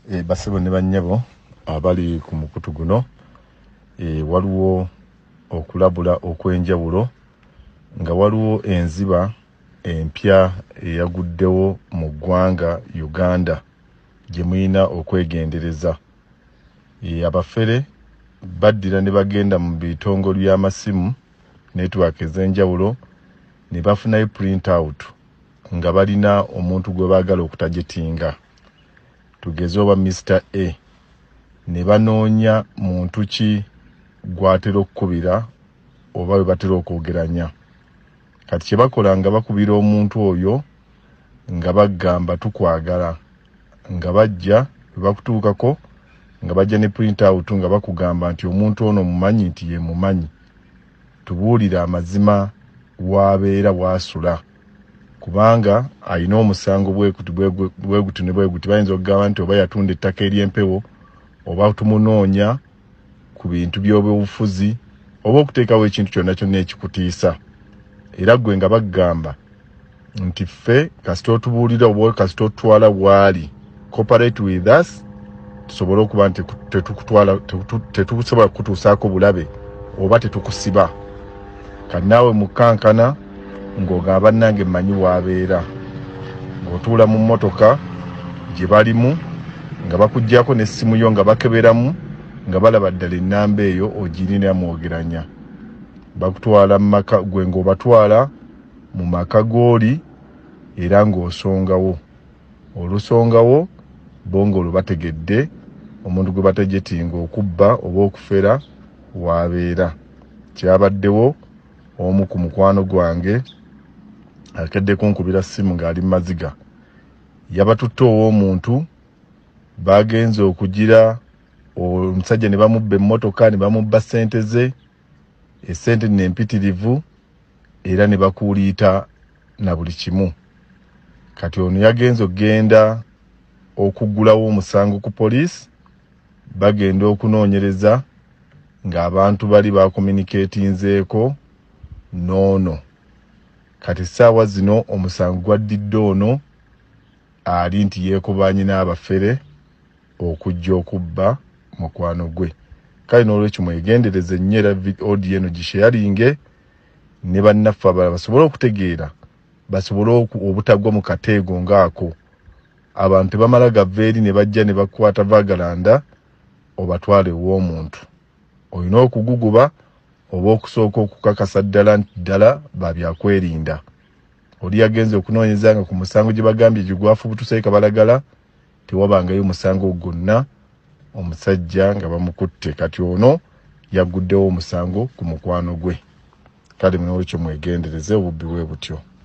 Basebo ne bannyabo abali ku mukutu guno waliwo okulabula okwenjawulo nga waliwo enziba empya eyaguddewo mu ggwanga Uganda gye muyina okwegendereza. Abafere baddira ne bagenda mu bitongole by'amasimu network ez'enjawulo ne bafunayo print out nga balina omuntu gwe baagala okutajetinga. Tugeze oba Mr. A ne banoonya muntu ki gwatera okkubira oba we batera okwogeranya. Kati kye bakola nga bakubira omuntu oyo nga bagamba tukwagala, nga bajja bakutuukako nga bajja ne print out nga bakugamba nti omuntu ono mumanyi nti ye mumanyi, tubuulira amazima wabeera wasula, kubanga alina omusango bweguti ne bweguti. Bayinza okugamba nti oba yatunda ettaka ery'empewo, oba tumunoonya ku bintu by'obufuzi, oba okuteekawo ekintu kyonna kyonna ekikutiisa. Era gwe nga bagamba nti ffe kasita otubuulira oba kasita otutwala bwali cooperate with us, tusobole okuba nti tetukusobola kutuusaako bulabe oba tetukusiba. Kati naawe mukankana ng'ogamba nange mmanyi wabeera, ng'otuula mu mmotoka gye balimu nga bakuggyako n'essimu yo nga bakeberamu nga balaba ddala ennamba eyo ogirina mwogeranya. Bakutwala mu maka gwe ng'obatwala mu maka g'oli era ng'osongawo. Olusongawo bo ng'olubategedde omuntu gwe batajetinga okubba oba okufera wabeera. Kyabaddewo omu ku mukwano gwange akedde kunkubira ssimu ng'ali mu maziga. Yabatutte ow'omuntu, bagenze okugira omusajja ne bamubba emmotoka ne bamubba ssente ze, essente nempitirivu era ne bakuuliita na buli kimu. Kati ono yagenze okugenda okuggulawo omusango ku poliisi, bagenda okunoonyereza ng'abantu bali bakominiketinzeeko noono. Kati ssaawa zino omusango gwaddidde ono ali nti yeekubanye n'abafere okujja okubba mukwano gwe. Kale n'olwekyo mwegendereze nnyo era audio eno gisharinge ne bannaffe abalala basobole okutegeera, basobole obutagwa mu kateego ng'ako. Abantu tebamala gava eri ne bajja ne bakwata Vagalanda obatwale w'omuntu. Olina okuguguba oba okusooka okukakasa ddala nti ddala babyakwerinda. Oli yagenze okunoonyeza nga ku musango gye bagambye gigwafubutuseyo Kabalagala tewabangayo musango gwonna, omusajja nga bamukutte. Kati ono yagguddewo omusango ku mukwano gwe. Kale n'olwekyo mwegendereze obubbi bwe butyo.